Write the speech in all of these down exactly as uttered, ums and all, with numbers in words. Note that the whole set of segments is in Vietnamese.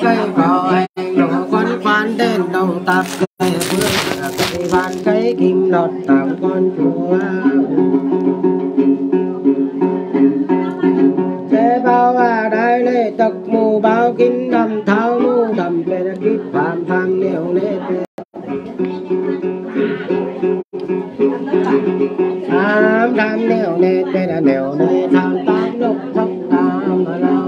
cây vào hành nổ con quan đến đồng tạc cây phương cây van cây kim lọt tạm con chúa thế bao à đại lễ tật mù bao kinh đầm thao mù đầm về là kíp phạm phạm liều lễ tham tham liều lễ về là liều lễ tham tám lúc thấp tam mà lao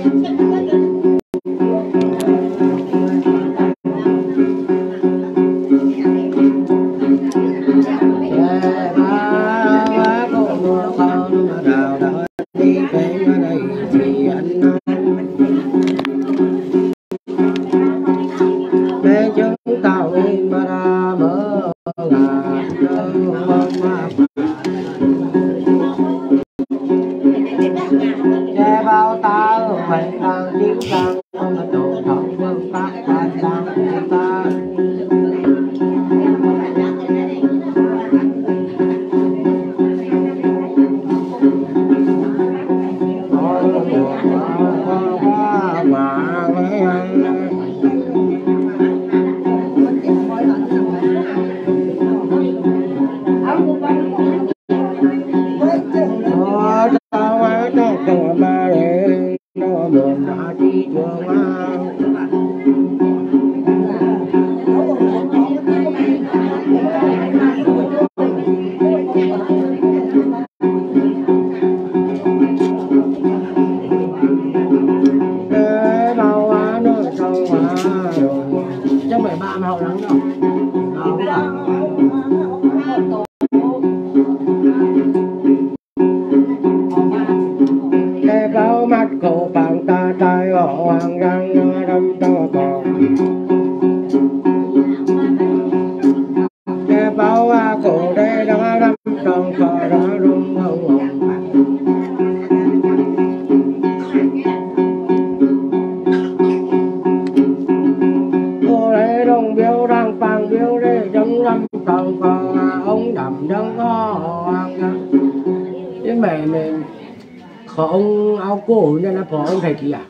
ông áo cổ nên là phò ông thầy kìa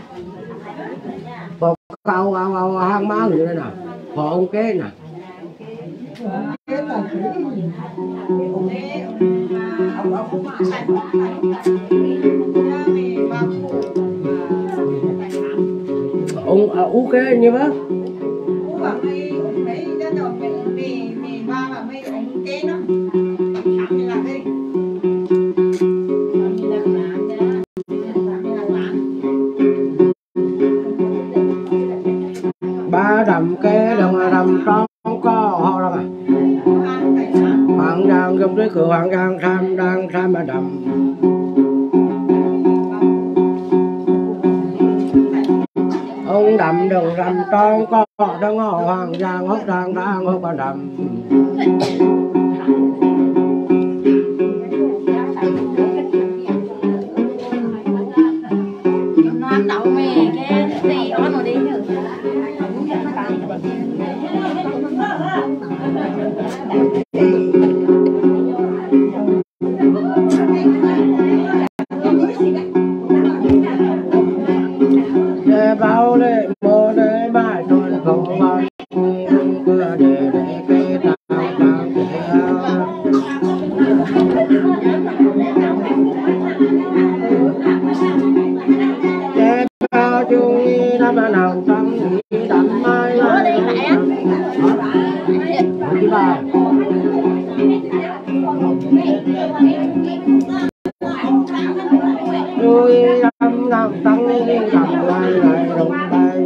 phò cao áo áo hang má như thế nào phò ông kế nè ông áo kế như vậy ba đầm kế đồng đầm trong có họ đâu mà hoàng đang gặp với cửa hoàng đang tham đang tham mà đầm ông đầm đừng đầm trong có đang họ hoàng giang hốt đang đang hốt mà đầm bao lệ mơ để bài đôi không bao cửa để để cây tao tao để bao chung đi đâm nào tâm đi đâm mai đi bài đôi đâm nào tâm đi đâm mai lại đồng bài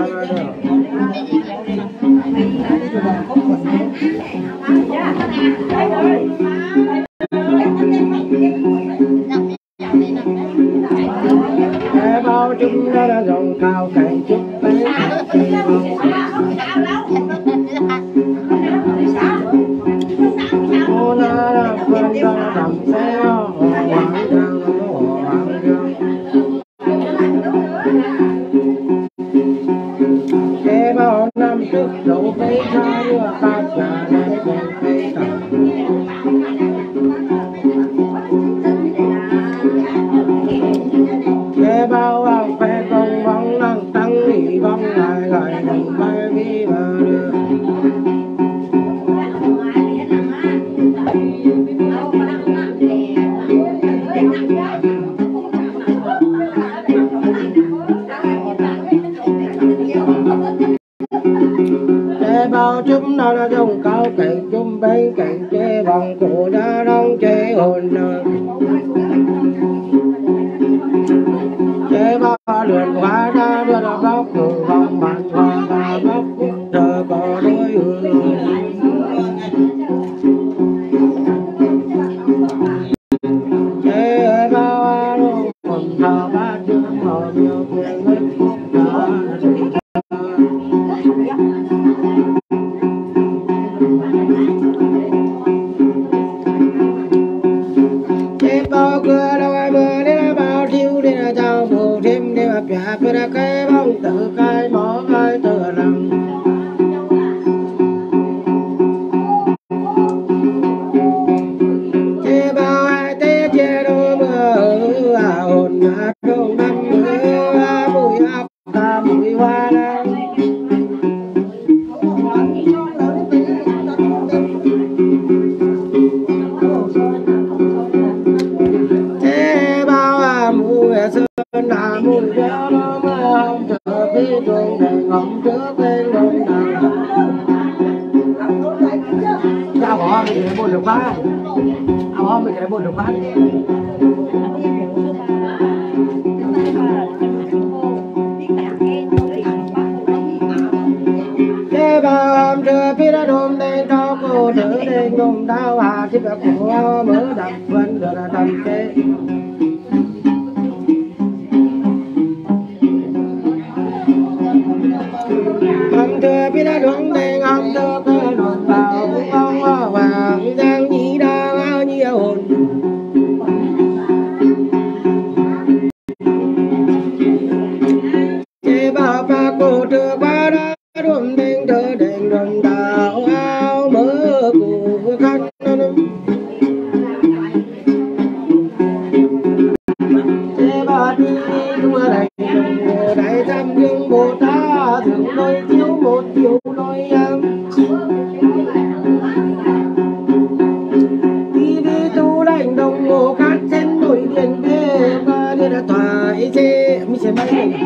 để bao chúng nó đã dòng cao cảnh chút bé cô nó đã quên ra đầm xe hoàng giang hoàng giang để bao năm trước đổ bấy ra mưa tạt nhà này đèn cây tầm để bao ao phê công bóng năng tăng nghỉ bóng ngày ngày đừng bay đi mà đưa chế bao chúng nó là dùng cao cảnh chung bên cạnh chế bằng cổ đã đông chế hồn chế bao lượn hóa ra đưa là bóc từ vòng mặt hoa và bóc giờ có đôi hương chế bao luôn còn thờ ba chương thờ nhiều quyền hết chế bao cửa đâu ai mưa đến bao thiêu đến là chào bù thêm để mà bẻ bẻ ra cái bóng tự cái bỏ cái tự rằng chế bao hai té chế đôi mưa à hồn mà đông năm mưa mùi áp ta mùi hoa đang chế bao à mùi sơn là mùi gió nó mưa không chờ phía trường đèn ngọc trước bên đông đằng sao bỏ mình để buồn được phát bỏ mình để buồn được phát chế bao chưa phía đã đôm đen cho cô thử đen đôm đau hà chỉ phải cổ mở đập vẫn được là tầm chế hồng thừa biết đã đón đèn hồng thừa cơ đồn vào phong hoa vàng giang nhĩ đa bao nhiêu hồn chế bao ba cô thừa qua đã đồn đèn thừa đèn đồn đào áo mơ cụ khăn chế bao đi đua đèn đồn đại trăm dương bồ tát thường đôi chiếu một chiếu đôi em đi đi tu đánh đồng hồ cát trên đồi điện bê và đi đã thoải xe mi xe máy này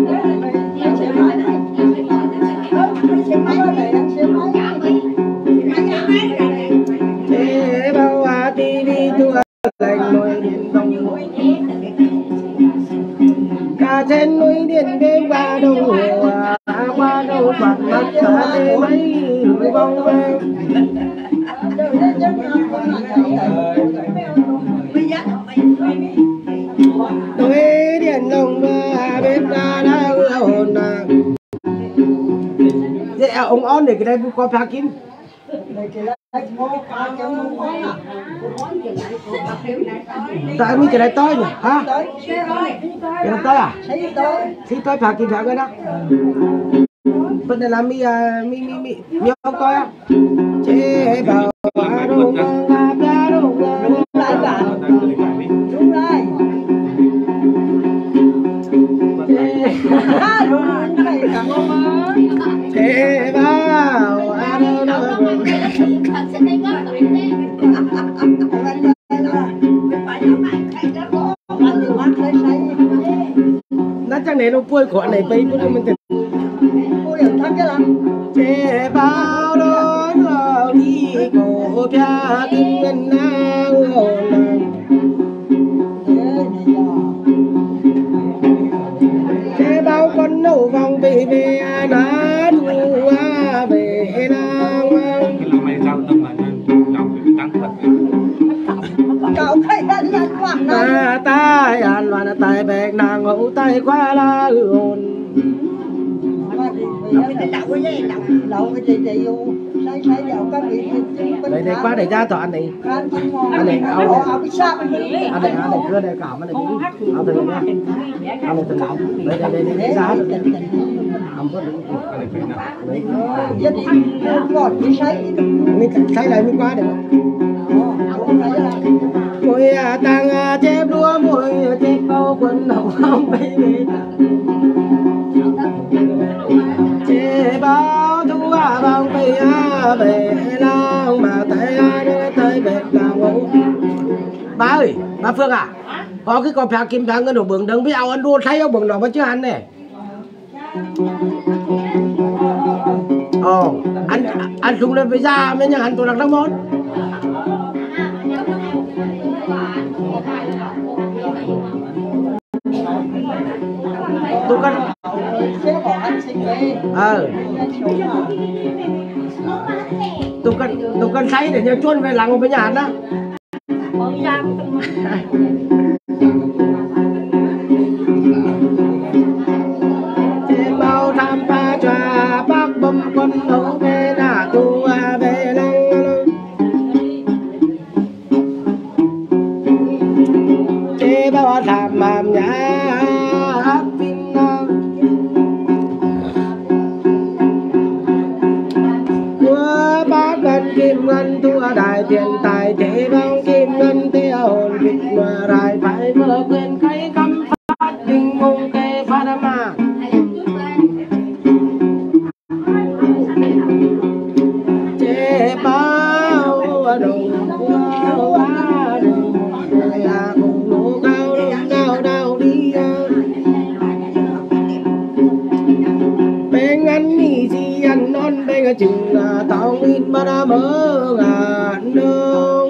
chế bao à đi đi tu đánh đồi điện đồng hồ cả trên núi điện đêm qua đồng hồ qua đâu mặt mắt cả đêm mấy hương bóng về tôi điện đồng bên ta đã ưa hồn à thế ông on để cái đây có phá kín tại mi cái này tới nhỉ hả cái này tới à thì tới phá kín phá cái đó vấn đề là mi mi mi mi mi không coi à chế bảo à đâu mà ba đâu mà lại bảo đúng rồi chế bảo à đâu đâu nó chẳng này nó vui của này bây bữa mình tìm chế bao đôi ngờ đi cổ pia kinh ngân na hồn chế bao con nấu vòng về về ná đua về nang ta tai an loan tai bẹt nàng hậu tay qua la hồn đây đây quá để ra tòa anh này anh này ông này anh này anh này cứ đây cào anh này ông thử nha ông này thử cào đây đây đây đây giá ông có mình thấy lại mình quá được mùi tăng chép đua mùi chép bao quần hồng không bay về về long mà thấy ai tới về nào ngủ. Bà ơi, bà Phương à, có cái con phá kim phá ngân ở bường đấng biết ao ăn đua thấy ông bường đó mà chưa ăn này. Ồ, anh anh xuống lên với da mấy nhà anh tôi đặt nước món. Tôi cần ờ tôi cần tôi cần say để nhớ chuôn về làng với nhà anh đó. Trên bao tham pa trà bác bấm quân đấu về đã tu về lăng chế bao tham màm nhã kim ngân thua đại tiền tài thế vong kim ngân tiêu hồn vịt mà đại phải mơ quên cái cắm phát tình mông kê phát mà chế bao đồng bao đồng là cùng lũ cao đông cao đau đi bên anh đi gì anh non bên chừng là tao in mà đã mơ ngàn nương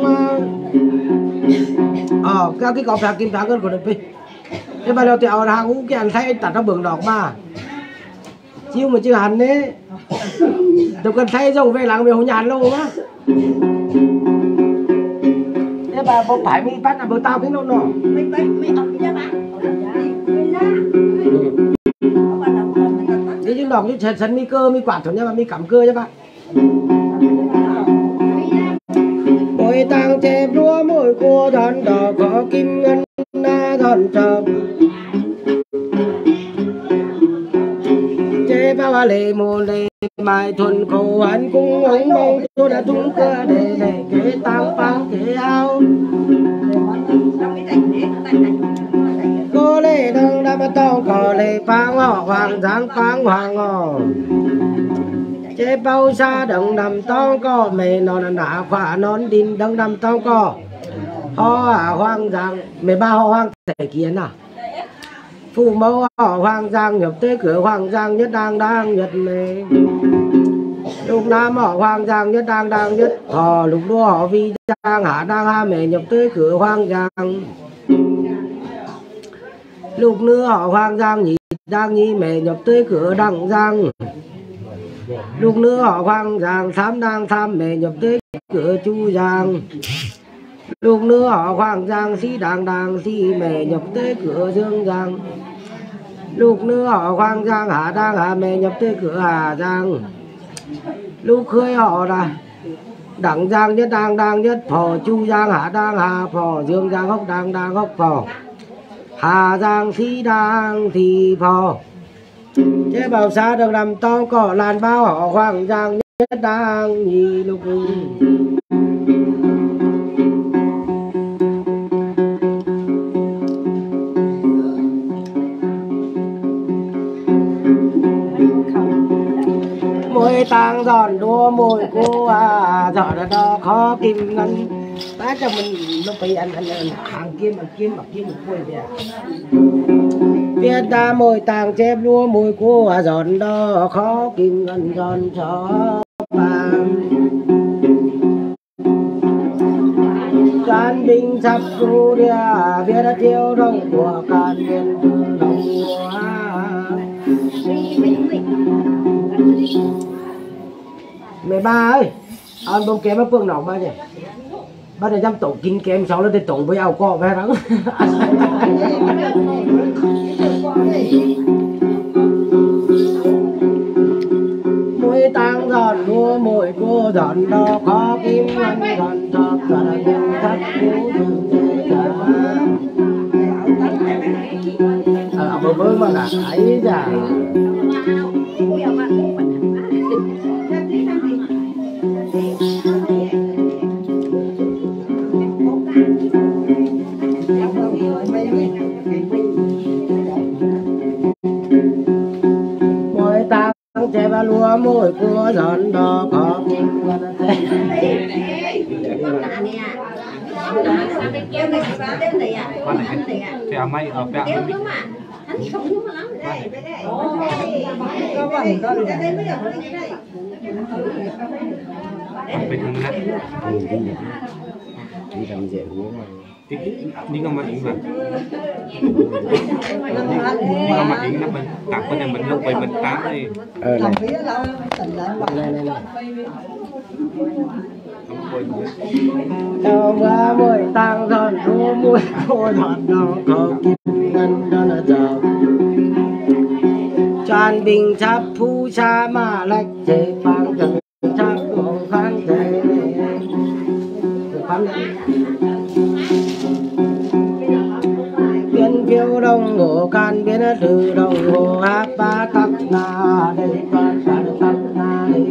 ờ các cái cọp phạt kim thắng hơn của đợt phi thế mà đâu tiểu hàng cũng cái anh thấy anh tạt nó bường đỏ mà chiêu mà chưa hẳn đấy tôi cần thấy dòng về làng mình không nhàn lâu á thế bà bố phải mi bắt là bố tao cái nó nọ mình mình mình học cho bạn thế chứ đọc như sân mi cơ mi quạt thôi nha, mi cắm cơ cho bạn. Môi tang chép lúa môi cua đòn đỏ có kim ngân na đòn trầm. Chế bao lệ mồ lệ mai thuần khổ hắn cũng ngóng mong tôi đã trúng cơ để để kế tăng phang kế ao. Cô lê đừng đâm tông có lê phang họ hoàng giang phang hoàng họ chế bao xa đừng đâm tông có mẹ nó là nã khỏa nón đinh đừng đâm tông có họ à hoàng giang mẹ ba họ hoàng thể kiến à phụ mẫu họ hoàng giang nhập tới cửa hoàng giang nhất đang đang nhất mẹ lúc nam họ hoàng giang nhất đang đang nhất họ lúc đó họ vi giang hạ đang ha mẹ nhập tới cửa hoàng giang lúc nữa họ hoàng giang nhị đang nhi mẹ nhập tới cửa đằng giang lúc nữa họ hoàng giang thám đang tham mẹ nhập tới cửa chu giang lúc nữa họ hoàng giang si đang đang si mẹ nhập tới cửa dương giang lúc nữa họ hoàng giang hạ đang hạ mẹ nhập tới cửa hà giang lúc khơi họ là đằng giang nhất đang đang nhất phò chu giang hạ đang hạ phò dương giang hốc đang đang hốc phò hà giang si đang thì phò chế bảo xa được làm to cỏ làn bao họ hoàng giang nhất đang nhì lúc môi tang giòn đua môi cô à giòn đó khó kim ngân bác cho mình nó phải ăn ăn ăn hàng kim ăn kim mặc kim một quầy kìa biết ta môi tang chép đua môi cô à giòn đó khó kim ngân giòn chó vàng can binh sắp ru đi à biết đã chiêu đông của can biên đông mẹ ba ơi ăn bông kém ở phương nào ba nhỉ ba để dám tổ kín kém sáu lên để tổ với áo cọ về đó môi tang giòn đua môi cô giòn đó khó kim ngân giòn thọp và nhân thất phú ở bờ bơi mà là ấy giả môi tang trẻ và lúa môi của giòn đỏ có Chè may ở bẹo bình thường đấy. Đi làm dễ uống mà. Đi ngon mà yến mà. Ngon mà yến là mình tặng bên này mình lúc về mình tám đi. Ờ này. Này này này. Đâu qua môi tăng giòn thu môi cô giòn đó có kim ngân đó là giàu. Tràn bình chắp phu cha mà lách chế phang trời chắp của khán thế. Biến phiêu đông ngộ can biến từ đông ngộ hát ba tắc na đây toàn cả tắc na đây.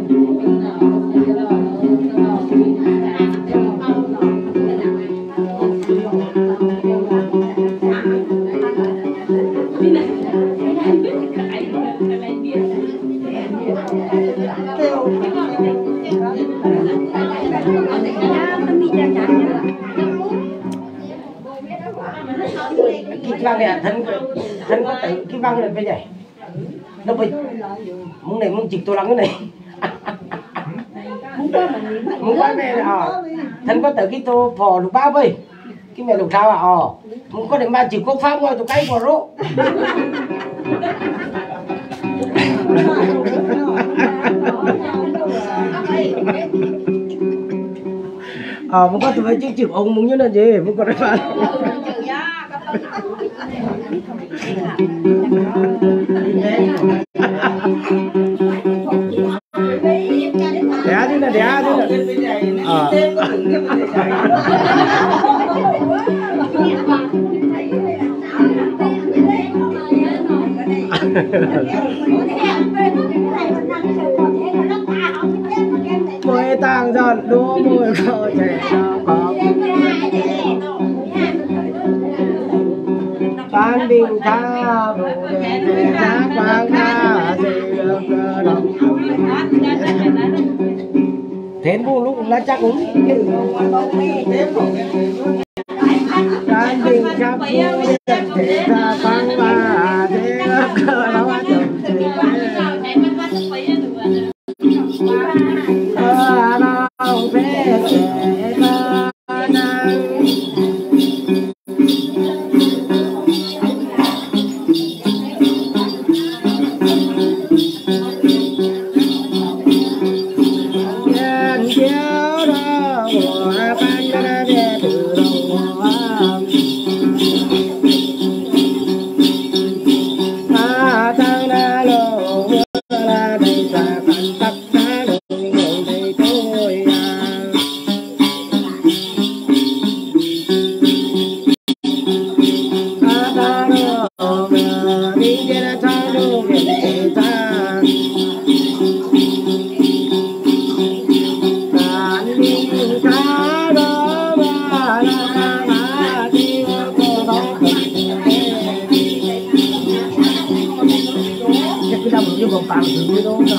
Cái văn này thân thân có tự cái văn này bây giờ nó bị muốn này muốn chịu tôi lắm cái này muốn quá này ờ thân có tự cái tô phò lục bao vậy cái mẹ lục sao à ờ muốn có điểm ba chịu có pháp ngồi tụi cái phò rốt ờ muốn có tụi cái chịu chịu ông muốn như là gì muốn có đấy bạn. Đẻ chứ nè, đẻ chứ nè. Ờ. Môi tàng giòn đua môi khờ trẻ có ban bình tha bồ đề đề giá quang tha dư cơ đồng thế bu lúc là chắc cũng ban bình tha bồ đề đề giá quang tha dư cơ đồng ờ đâu phê trẻ cơ năng bạn thử đâu nào.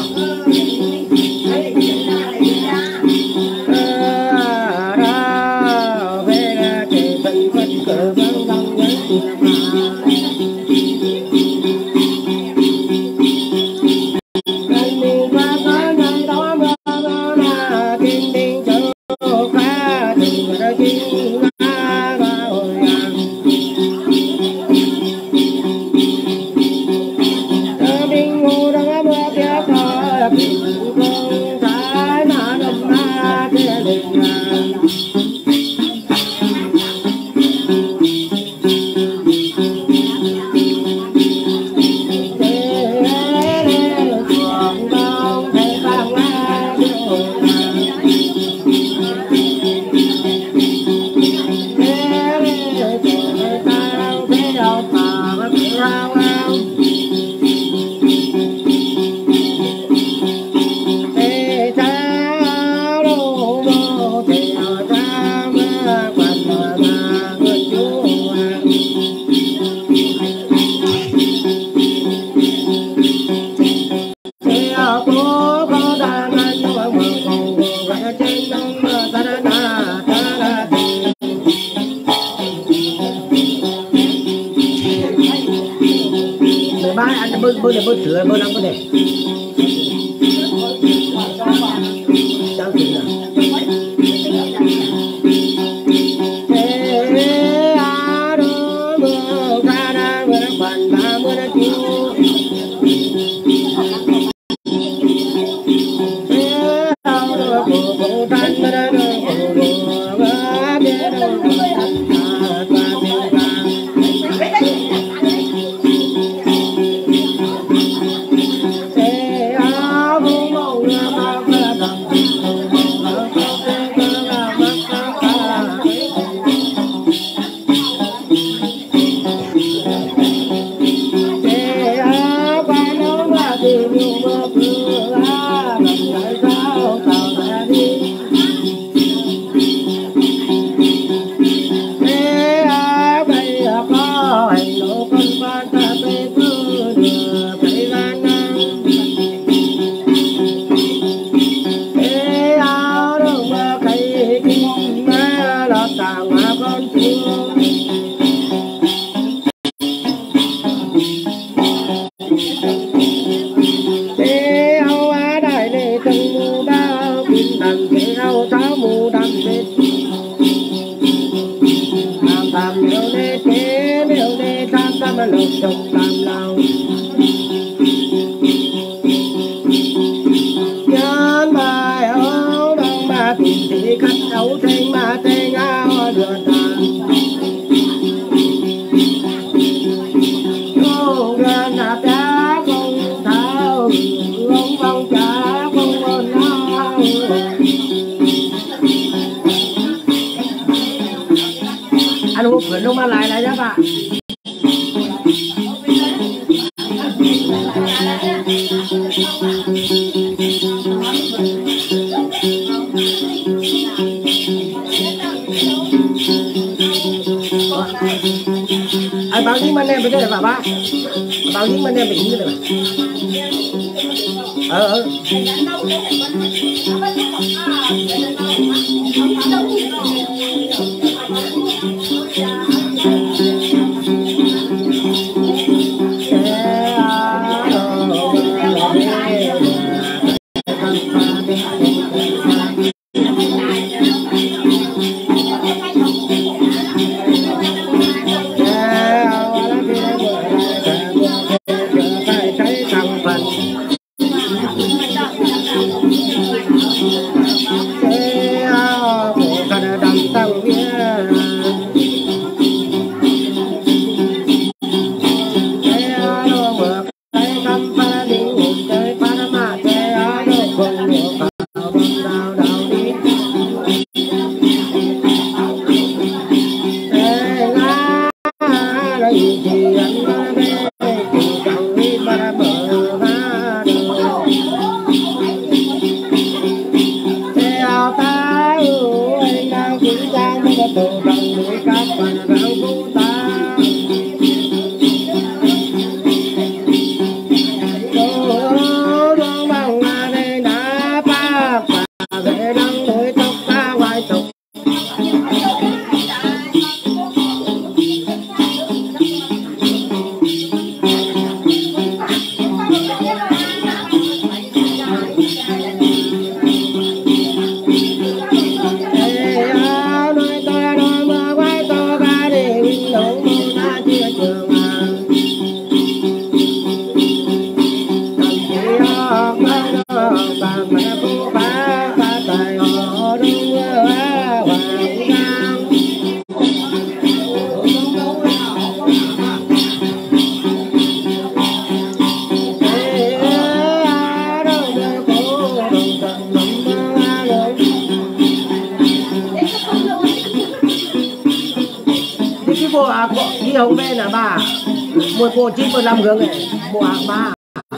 Hãy subscribe cho kênh Ghiền Mì Gõ để không bỏ lỡ những video hấp dẫn. bơ bơ này bơ sữa bơ năm bơ này cháu gì nào ăn uống phải nông lại lại đó bạn. Ai báo những anh em bên đây là bà ba, báo những anh em bên đây là ờ ờ đi hậu bên là bà một bộ chín mươi lăm hướng này bộ hàng ba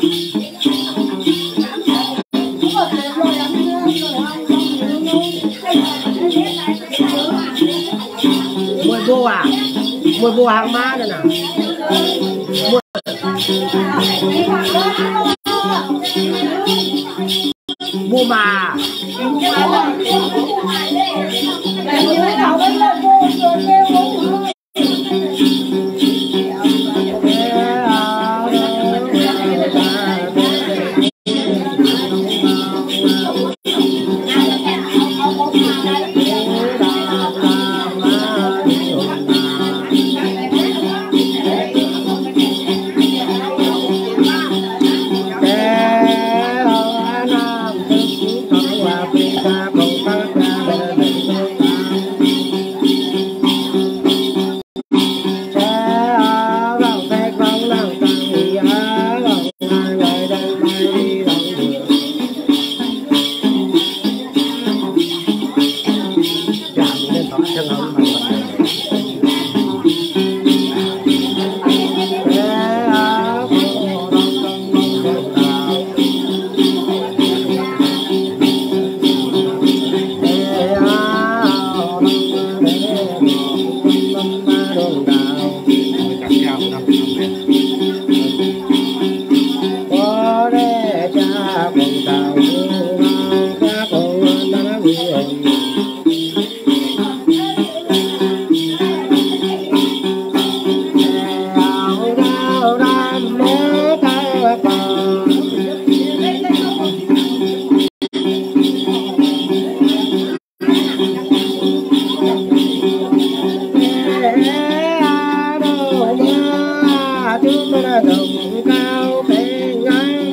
một bộ à một bộ hàng ba này nào một mua mà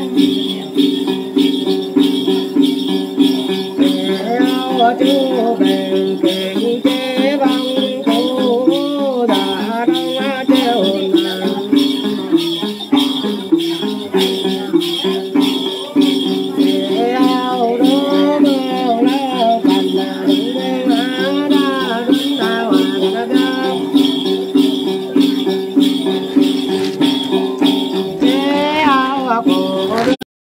chú về